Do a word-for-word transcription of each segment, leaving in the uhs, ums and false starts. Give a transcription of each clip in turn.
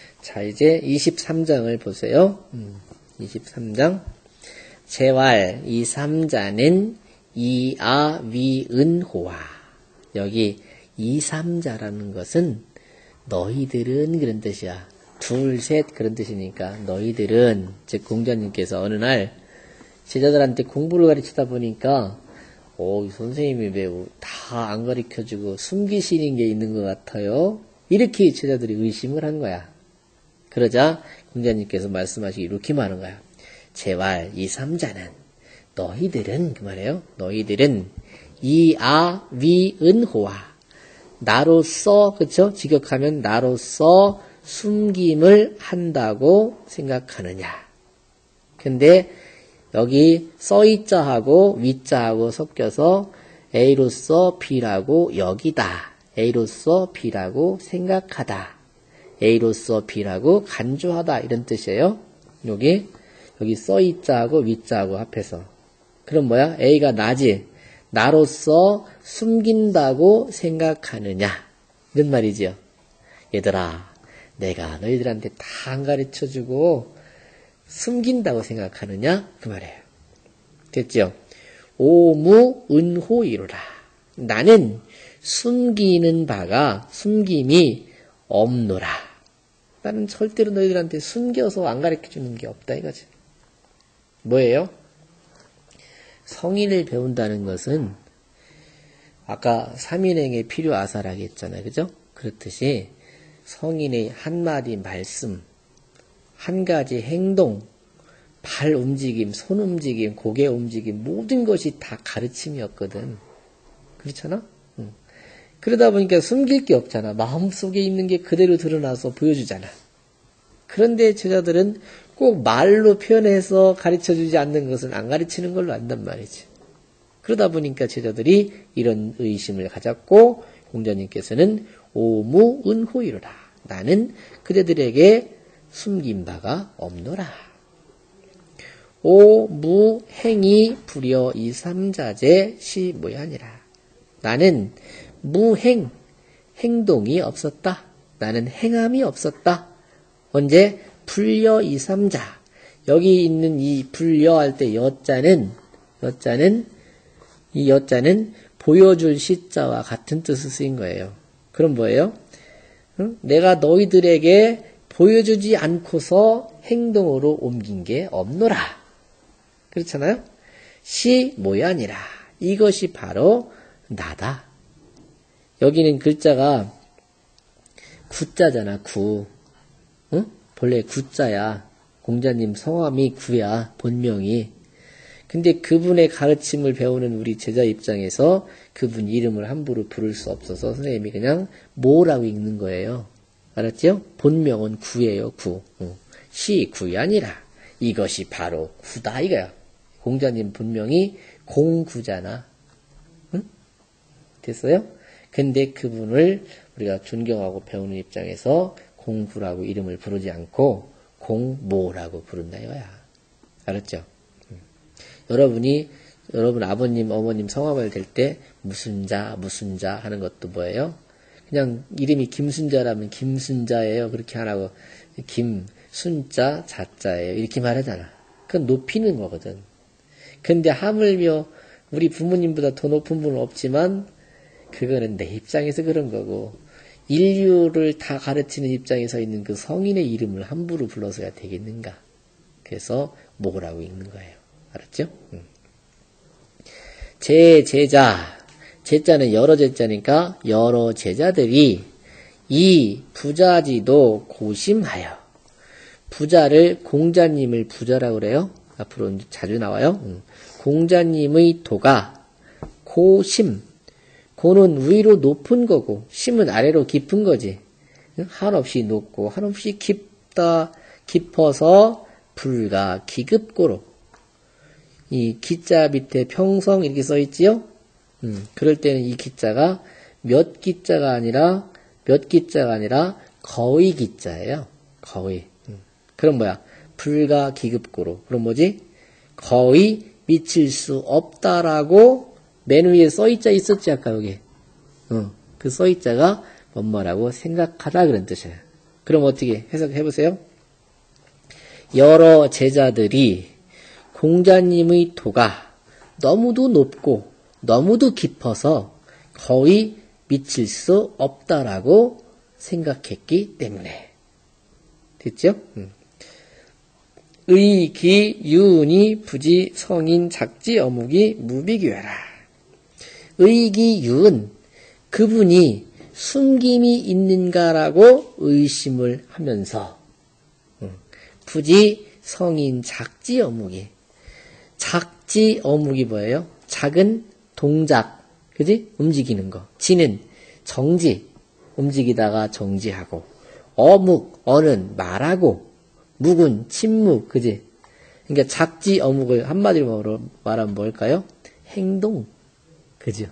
자, 이제 이십삼 장을 보세요. 음, 이십삼 장. 재활 이삼자는 이아위은호와. 여기 이삼자라는 것은 너희들은 그런 뜻이야. 둘, 셋 그런 뜻이니까 너희들은, 즉 공자님께서 어느 날 제자들한테 공부를 가르치다 보니까 오, 선생님이 왜 다 안 가르쳐주고 숨기시는 게 있는 것 같아요. 이렇게 제자들이 의심을 한 거야. 그러자 공자님께서 말씀하시기 이렇게 말한 거야. 재활 이삼자는 너희들은, 그 말이에요. 너희들은 이아위은호와 나로서, 그쵸? 직역하면 나로서 숨김을 한다고 생각하느냐. 근데 여기 써이자하고 위자하고 섞여서 A로서 B라고 여기다. A로서 B라고 생각하다. A로서 B라고 간주하다. 이런 뜻이에요. 여기, 여기 써이자하고 위자하고 합해서. 그럼 뭐야? A가 나지. 나로서 숨긴다고 생각하느냐. 이런 말이지요. 얘들아, 내가 너희들한테 다 안 가르쳐주고 숨긴다고 생각하느냐? 그 말이에요. 됐죠? 오무은호이로라. 나는 숨기는 바가, 숨김이 없노라. 나는 절대로 너희들한테 숨겨서 안 가르쳐주는 게 없다 이거지. 뭐예요? 성인을 배운다는 것은 아까 삼인행에 필요아사라고 했잖아요. 그죠? 그렇듯이 성인의 한마디 말씀, 한 가지 행동, 발 움직임, 손 움직임, 고개 움직임, 모든 것이 다 가르침이었거든. 그렇잖아? 응. 그러다 보니까 숨길 게 없잖아. 마음속에 있는 게 그대로 드러나서 보여주잖아. 그런데 제자들은 꼭 말로 표현해서 가르쳐주지 않는 것은 안 가르치는 걸로 안단 말이지. 그러다 보니까 제자들이 이런 의심을 가졌고 공자님께서는 오무은호이로라. 나는 그대들에게 숨긴 바가 없노라. 오무행이 불여 이삼자재 시모야니라. 나는 무행, 행동이 없었다. 나는 행함이 없었다. 언제? 불여 이삼자. 여기 있는 이 불여 할 때 여자는, 여자는, 이 여자는 보여줄 시자와 같은 뜻을 쓰인 거예요. 그럼 뭐예요? 응? 내가 너희들에게 보여주지 않고서 행동으로 옮긴 게 없노라. 그렇잖아요? 시 모야니라. 이것이 바로 나다. 여기는 글자가 구자잖아, 구. 응? 본래 구자야. 공자님 성함이 구야, 본명이. 근데 그분의 가르침을 배우는 우리 제자 입장에서 그분 이름을 함부로 부를 수 없어서 선생님이 그냥 모라고 읽는 거예요. 알았죠? 본명은 구예요, 구. 응. 시 구이 아니라 이것이 바로 구다 이거야. 공자님 본명이 공구잖아. 응? 됐어요? 근데 그분을 우리가 존경하고 배우는 입장에서 공구라고 이름을 부르지 않고 공모라고 부른다 이거야. 알았죠? 응. 여러분이 여러분 아버님, 어머님 성함을 댈 때 무슨 자, 무슨 자 하는 것도 뭐예요? 그냥 이름이 김순자라면 김순자예요. 그렇게 하라고. 김순자, 자자예요. 이렇게 말하잖아. 그건 높이는 거거든. 근데 하물며 우리 부모님보다 더 높은 분은 없지만 그거는 내 입장에서 그런 거고 인류를 다 가르치는 입장에 서 있는 그 성인의 이름을 함부로 불러서야 되겠는가. 그래서 뭐라고 읽는 거예요. 알았죠? 응. 제 제자, 제자는 여러 제자니까 여러 제자들이 이 부자지도 고심하여. 부자를 공자님을 부자라고 그래요. 앞으로 자주 나와요. 응. 공자님의 도가 고심. 고는 위로 높은 거고 심은 아래로 깊은 거지. 한없이 높고 한없이 깊다 깊어서 불가 기급고로. 이 기자 밑에 평성 이렇게 써 있지요. 음, 그럴 때는 이 기자가 몇 기자가 아니라 몇 기자가 아니라 거의 기자예요. 거의. 음. 그럼 뭐야? 불가 기급고로. 그럼 뭐지? 거의 미칠 수 없다라고 맨 위에 써있자 있었지 아까 여기. 어, 그 써있자가 뭐뭐라고 생각하다 그런 뜻이에요. 그럼 어떻게 해석해 보세요? 여러 제자들이 공자님의 도가 너무도 높고 너무도 깊어서 거의 미칠 수 없다라고 생각했기 때문에. 됐죠? 음. 의, 기, 유은이, 부지, 성인, 작지, 어묵이, 무비교하라. 의, 기, 유은, 그분이 숨김이 있는가라고 의심을 하면서, 부지, 성인, 작지, 어묵이. 작지, 어묵이 뭐예요? 작은 동작, 그지? 움직이는 거. 지는 정지, 움직이다가 정지하고. 어묵, 어는 말하고. 묵은 침묵, 그지? 그러니까 작지, 어묵을 한마디로 말하면 뭘까요? 행동, 그죠?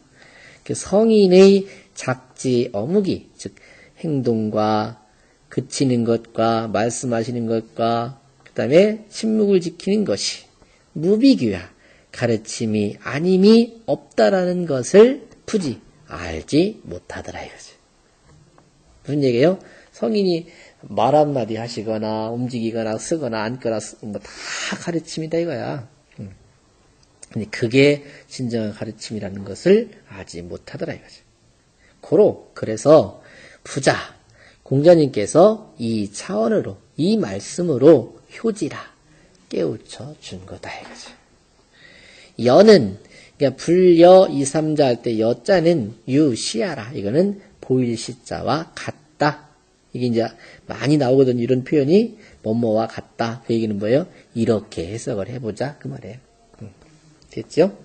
성인의 작지, 어묵이, 즉, 행동과 그치는 것과 말씀하시는 것과 그 다음에 침묵을 지키는 것이 무비규야 가르침이 아님이 없다라는 것을 푸지 알지 못하더라 이거지. 무슨 얘기예요? 성인이 말 한마디 하시거나 움직이거나 쓰거나 앉거나 뭐 다 가르침이다 이거야. 근데 그게 진정한 가르침이라는 것을 알지 못하더라 이거지. 고로 그래서 부자 공자님께서 이 차원으로 이 말씀으로 효지라 깨우쳐 준 거다 이거지. 여는 그러니까 불여 이삼자 할 때 여자는 유시하라 이거는 보일 시자와 같다. 이게 이제 많이 나오거든요. 이런 표현이 뭐뭐와 같다. 그 얘기는 뭐예요? 이렇게 해석을 해보자 그 말이에요. 됐죠?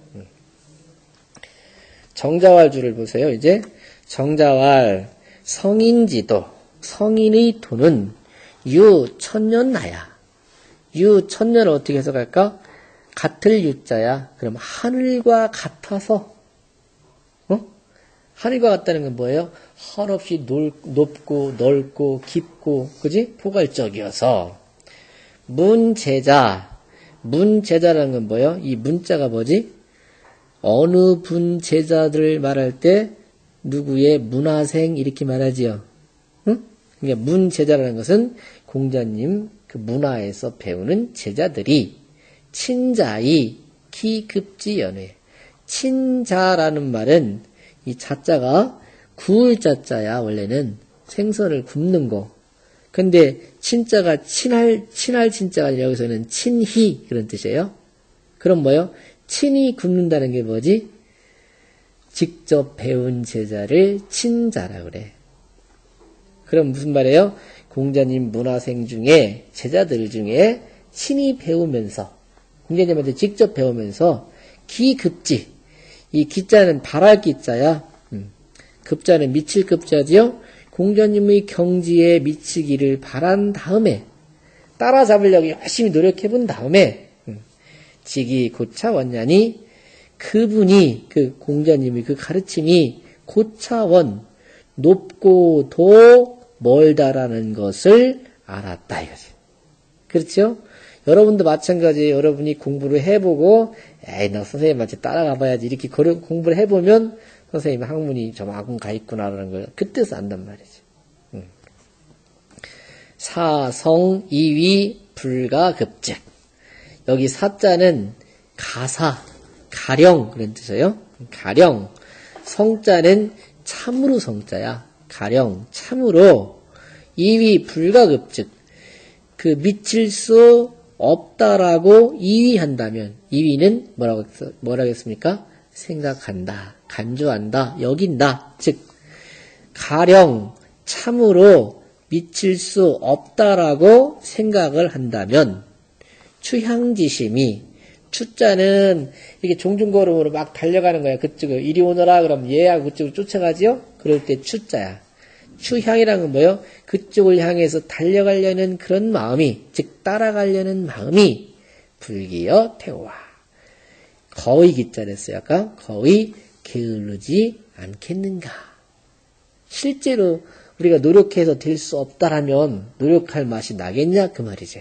정자왈 줄을 보세요. 이제 정자왈 성인지도 성인의 도는 유천년나야. 유천년을 어떻게 해석할까? 같을 유자야. 그럼 하늘과 같아서 어? 하늘과 같다는 건 뭐예요? 한없이 놀, 높고 넓고 깊고 그지? 포괄적이어서 문제자 문제자라는 건 뭐예요? 이 문자가 뭐지? 어느 분 제자들을 말할 때 누구의 문화생 이렇게 말하지요. 응? 그러니까 문제자라는 것은 공자님 그 문화에서 배우는 제자들이 친자이 기급지연회. 친자라는 말은 이 자자가 구울 자자야. 원래는 생선을 굽는 거. 근데 친자가 친할 친할 친자가 아니라 여기서는 친희 그런 뜻이에요. 그럼 뭐요? 친히 굽는다는 게 뭐지? 직접 배운 제자를 친자라 그래. 그럼 무슨 말이에요? 공자님 문화생 중에 제자들 중에 친히 배우면서 공자님한테 직접 배우면서 기급지 이 기자는 바랄 기자야. 음. 급자는 미칠 급자지요. 공자님의 경지에 미치기를 바란 다음에 따라잡으려고 열심히 노력해 본 다음에 음. 직이 고차 원냐니 그분이 그 공자님의 그 가르침이 고차원 높고 도 멀다라는 것을 알았다 이거지. 그렇죠? 여러분도 마찬가지예요. 여러분이 공부를 해보고 에이 너 선생님한테 따라가 봐야지 이렇게 공부를 해보면 선생님 학문이 저만큼 가 있구나라는 걸 그때서 안단 말이지. 음. 사성 이위 불가급즉 여기 사자는 가사 가령 그런 뜻이에요. 가령 성자는 참으로 성자야. 가령 참으로 이위 불가급즉 그 미칠 수 없다라고 이위한다면 이위는 뭐라고 뭐라고 했습니까? 생각한다, 간주한다, 여긴다. 즉 가령 참으로 미칠 수 없다라고 생각을 한다면 추향지심이 추자는 이렇게 종중걸음으로 막 달려가는 거야. 그쪽으로 이리 오너라 그럼 얘하고 그쪽으로 쫓아가지요. 그럴 때 추자야. 추향이라는 건 뭐예요? 그쪽을 향해서 달려가려는 그런 마음이 즉 따라가려는 마음이 불기여 태우와 거의 기자랬어요. 아까 거의 게으르지 않겠는가. 실제로 우리가 노력해서 될 수 없다라면 노력할 맛이 나겠냐 그 말이지.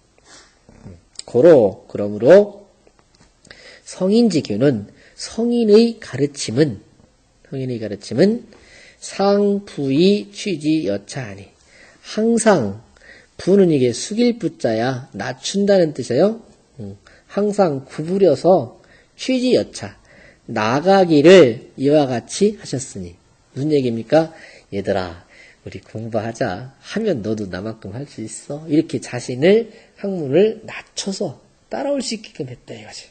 고로 그러므로 성인지교는 성인의 가르침은 성인의 가르침은 상부의 취지 여차하니 항상 부는 이게 숙일 부자야. 낮춘다는 뜻이에요. 항상 구부려서 취지여차 나가기를 이와 같이 하셨으니. 무슨 얘기입니까? 얘들아, 우리 공부하자. 하면 너도 나만큼 할 수 있어. 이렇게 자신을, 학문을 낮춰서 따라올 수 있게끔 했다 이거지.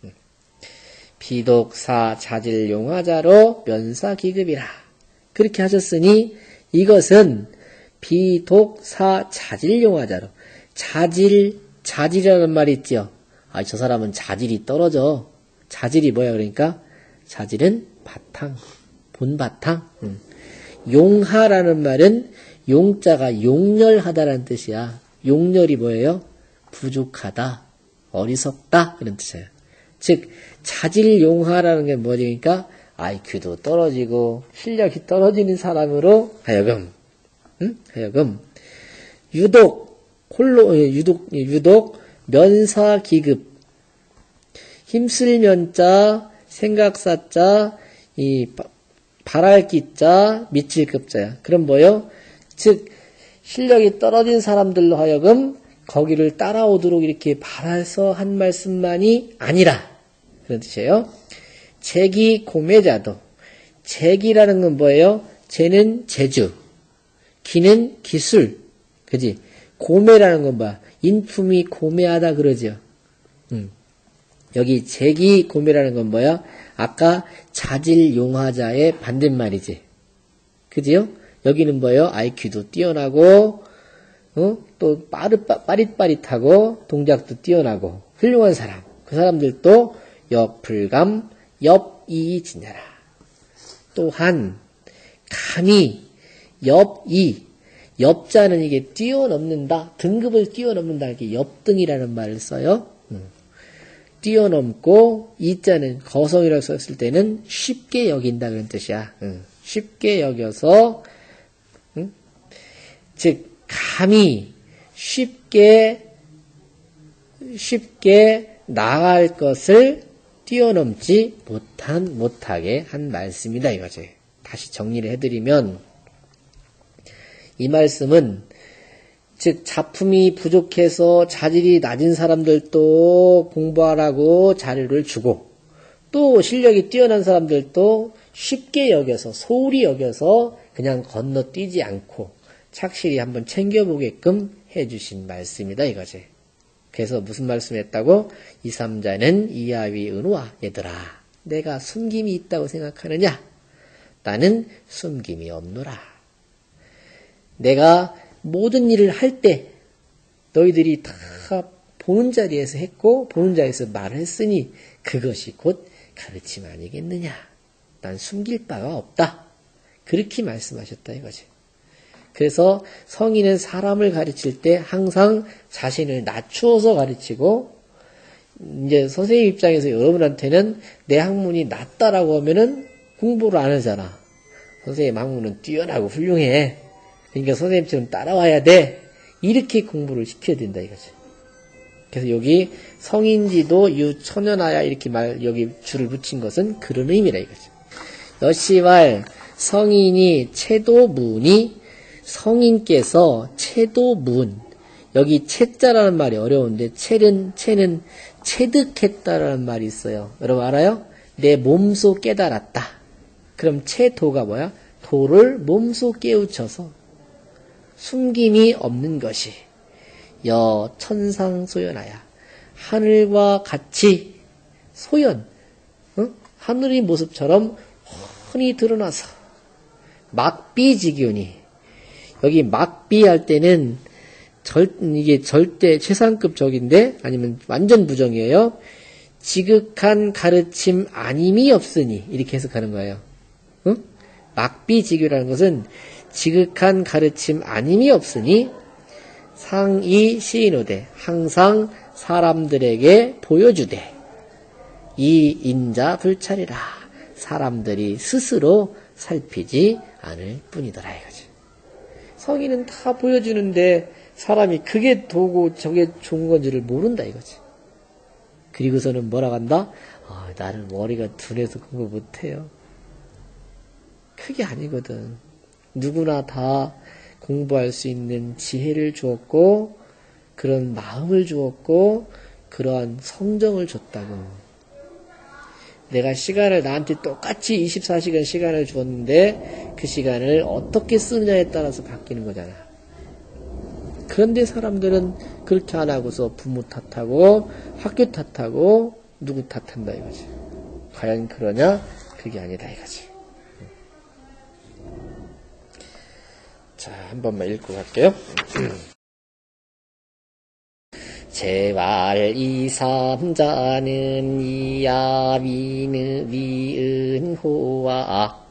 비독사 자질용화자로 면사기급이라. 그렇게 하셨으니 이것은 비독사 자질용화자로. 자질, 자질이라는 말이 있지요. 아, 저 사람은 자질이 떨어져. 자질이 뭐야 그러니까? 자질은 바탕, 본바탕. 응. 용하라는 말은 용자가 용렬하다라는 뜻이야. 용렬이 뭐예요? 부족하다, 어리석다 그런 뜻이에요. 즉 자질용하라는 게 뭐니까 아이큐도 떨어지고 실력이 떨어지는 사람으로 하여금 응? 하여금 유독 홀로 유독 유독 면사기급 힘쓸 면자 생각사자 이 바랄기자 미칠 급자야. 그럼 뭐요? 즉 실력이 떨어진 사람들로 하여금 거기를 따라오도록 이렇게 바라서 한 말씀만이 아니라 그런 뜻이에요. 재기 고매자도. 재기라는 건 뭐예요? 재는 재주, 기는 기술, 그지? 고매라는 건 뭐야? 인품이 고매하다 그러죠. 음. 여기 재기 고매라는 건 뭐야? 아까 자질용화자의 반대말이지. 그지요? 여기는 뭐예요? 아이큐도 뛰어나고, 어? 또 빠릿, 빠릿빠릿하고, 동작도 뛰어나고, 훌륭한 사람. 그 사람들도 역불감, 엽이진자라. 또한, 감히, 엽이, 엽자는 이게 뛰어넘는다, 등급을 뛰어넘는다, 이렇게 엽등이라는 말을 써요. 음. 뛰어넘고 이자는 거성이라고 썼을 때는 쉽게 여긴다 그런 뜻이야. 응. 쉽게 여겨서 응? 즉 감히 쉽게 쉽게 나갈 것을 뛰어넘지 못한 못하게 한 말씀이다 이거지. 다시 정리를 해드리면 이 말씀은 즉 작품이 부족해서 자질이 낮은 사람들도 공부하라고 자료를 주고 또 실력이 뛰어난 사람들도 쉽게 여겨서 소홀히 여겨서 그냥 건너뛰지 않고 착실히 한번 챙겨보게끔 해주신 말씀이다 이거지. 그래서 무슨 말씀했다고? 이삼자는 이하위 은우와 얘들아 내가 숨김이 있다고 생각하느냐? 나는 숨김이 없노라. 내가 모든 일을 할 때 너희들이 다 보는 자리에서 했고 보는 자리에서 말을 했으니 그것이 곧 가르침 아니겠느냐. 난 숨길 바가 없다. 그렇게 말씀하셨다 이거지. 그래서 성인은 사람을 가르칠 때 항상 자신을 낮추어서 가르치고 이제 선생님 입장에서 여러분한테는 내 학문이 낮다라고 하면은 공부를 안 하잖아. 선생님 학문은 뛰어나고 훌륭해. 그러니까 선생님처럼 따라와야 돼. 이렇게 공부를 시켜야 된다 이거지. 그래서 여기 성인지도 유천연하야 이렇게 말 여기 줄을 붙인 것은 그런 의미라 이거지. 여시왈 성인이 채도문이 성인께서 채도문 여기 채자라는 말이 어려운데 채는 채는 체득했다라는 말이 있어요. 여러분 알아요? 내 몸소 깨달았다. 그럼 채도가 뭐야? 도를 몸소 깨우쳐서 숨김이 없는 것이 여 천상소연하야 하늘과 같이 소연 어? 하늘의 모습처럼 훤히 드러나서 막비지교니 여기 막비할 때는 절 이게 절대 최상급 적인데 아니면 완전 부정이에요. 지극한 가르침 아님이 없으니 이렇게 해석하는 거예요. 어? 막비지교라는 것은 지극한 가르침 아님이 없으니 상이 시인호되 항상 사람들에게 보여주되 이 인자 불찰이라 사람들이 스스로 살피지 않을 뿐이더라 이거지. 성인은 다 보여주는데 사람이 그게 도고 저게 좋은 건지를 모른다 이거지. 그리고서는 뭐라고 한다? 아, 나는 머리가 둔해서 공부 못해요. 그게 아니거든. 누구나 다 공부할 수 있는 지혜를 주었고 그런 마음을 주었고 그러한 성정을 줬다고. 내가 시간을 나한테 똑같이 이십사 시간 시간을 주었는데 그 시간을 어떻게 쓰느냐에 따라서 바뀌는 거잖아. 그런데 사람들은 그렇게 안 하고서 부모 탓하고 학교 탓하고 누구 탓한다 이거지. 과연 그러냐? 그게 아니다 이거지. 자, 한 번만 읽고 갈게요. 제발 이삼자는 이야 미느 미은호와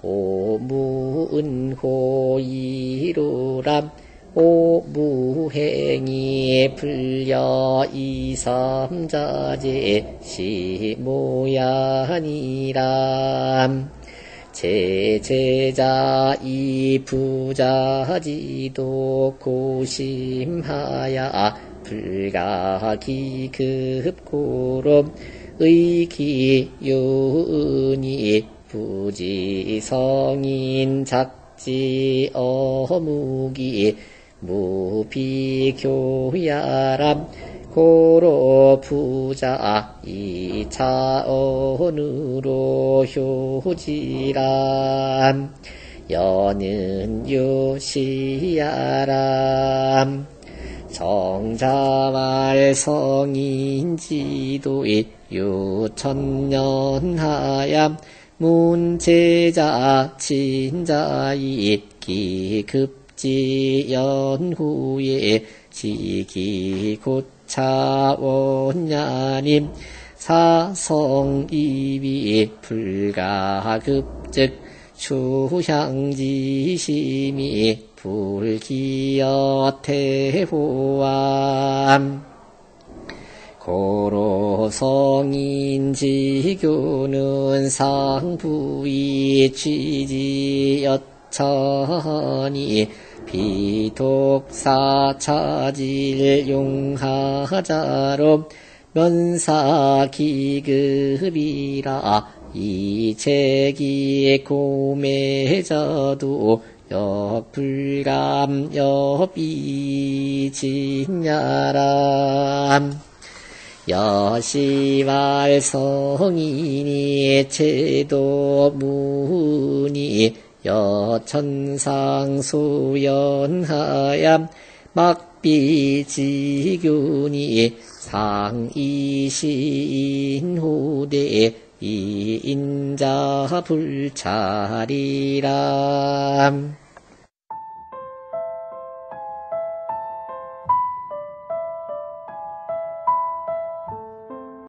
오무은호 이로람 오무행이 불려 이삼자제 시모야니람 제제자 이부자지도 고심하야 불가기급고름 의기요은이 부지성인 작지 어무기 무비교야람 고로 부자 이차언으로 효지람 여는 요시야람 정자말 성인지도의 유천년하얌 문제자 친자이 기급지연후에 지기고차원야님 사성이비 불가급즉 추향지심이 불기여태호암 고로성인지교는 상부이 취지여천이 비독사차질 용하자로 면사기급이라 이체기 고매자도 역불감 여비진야람 여시발 성인이 체도문이 여천상소연하얌 막비지균이 상이시인호대 이인자 불찰이람